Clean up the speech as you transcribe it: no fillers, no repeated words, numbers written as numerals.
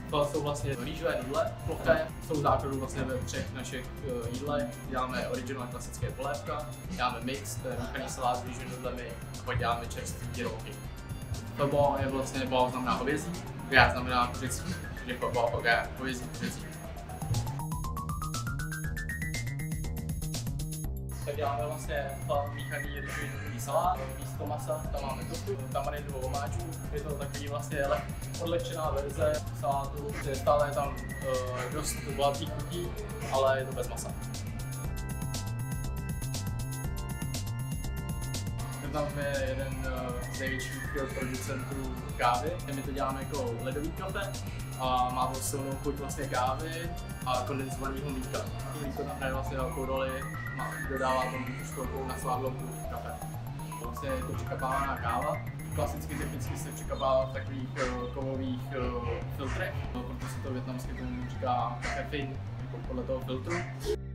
To jsou vlastně rýžové nudle, ploché, jsou základů vlastně ve 3 našich jídlech. Děláme original klasické polévka, děláme mix, to je míchaný salát s rýžovými nudlemi, a pak děláme čerstvý gyroky. Pho Bar je vlastně Bar znamená hovězí, Gá znamená kuřecí, takže Pho Bar, Gá, hovězí, kuřecí. Tak děláme vlastně míchaný rýžový salát, místo masa, tam máme tofu, tam marinujeme omáčku, je to takový vlastně odlehčená verze salátu, že stále je tam dost bohatých chutí, ale je to bez masa. Tam je jeden z největších producentů kávy, my to děláme jako ledový kafe a má to silnou chuť vlastně kávy a kondenzovaného mlíka. Mlíko tam hraje vlastně velkou roli, dodává tomu trošku nasládlou chuť kafe. Vlastně je to překapávaná káva, klasicky technicky se překapává v takových kovových filtrech, proto se to vietnamsky tomu říká café, jako podle toho filtru.